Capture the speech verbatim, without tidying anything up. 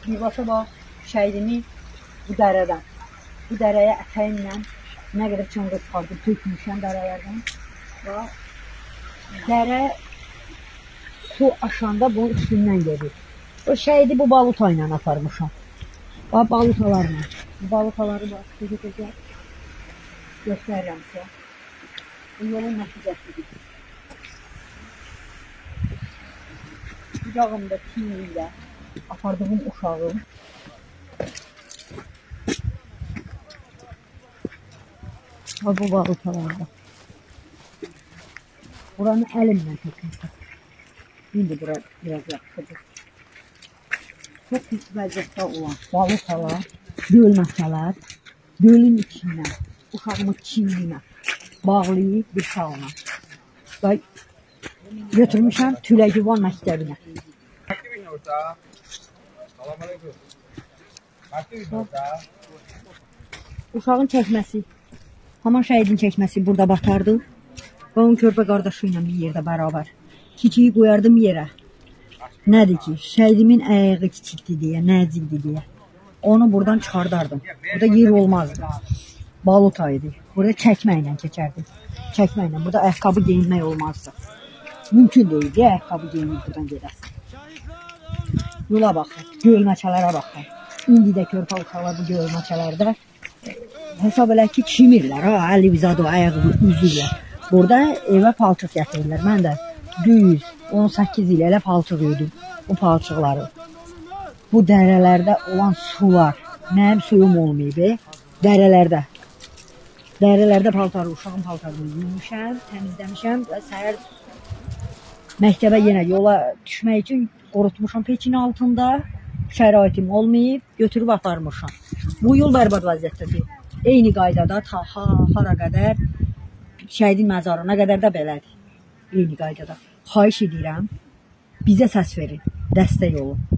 birbaşa bax, şəhidimi bu dərədən. Bu dərəyə ətəyimlə nə qədər çanqa çıxardım, tökmüşəm dərələrdən. Və dərə su aşanda bunun üstündən gedir. O şəhidi bu baluta ilə aparmışam. Bax, balutalarla. Bu balutaları bax, gözə-gözə göstərirəm sizə. Bu yolun nəticəsidir. Qucağımda kimi ilə apardığım uşağım. Və bu balutalarda. Buranı əlimlə tökmüşəm. İndi bura biraz yaxşıdır. Çox pis vəziyyətdə olan balutalar, gölməçələr, gölün içindən uşağımı çiynimə bağlayıb bir salına. Və götürmüşəm Tüləgüvan məktəbinə. Uşağın çəkməsi, haman şəhidin çəkməsi burada batardı və onun körpə qardaşı ilə bir yerdə bərabər. Kiçiyi qoyardım yerə. Nədir ki, şəhidimin ayağı kiçikdir deyə, nəzikdir deyə. Onu buradan çıxardardım. Burada yer olmazdı. Baluta idi. Burada çəkməklə keçərdim. Çəkməklə. Burada ayaqqabı geyinmək olmazdı. Mümkün deyildi, ayaqqabı geyinib buradan gedəsin. Yola baxın, gölməçələrə baxın. İndi də körpə uşaqlar bu gölməçələrdə hesab elə ki, kimirlər, ha, əli vizadı, ayağı üzürlər. Burada evə palçıq gətirirlər. Mən də düz on səkkiz il elə palçıq yedim. Bu palçıqları. Bu dərələrdə olan sular. Mənim suyum olmayıb. Dərələrdə. Dərələrdə paltarı, uşağın paltarını yumuşam, təmizləmişəm və səhər məktəbə yenə yola düşmək üçün qorutmuşam peçin altında. Şəraitim olmayıb, götürüb aparmışam. Bu yol bərbad vəziyyətdədir. Eyni qaydada ta ha, hara qədər, şəhidin məzarına qədər də belədir. Eyni qaydada. Xahiş edirəm, bizə səs verin, dəstək olun.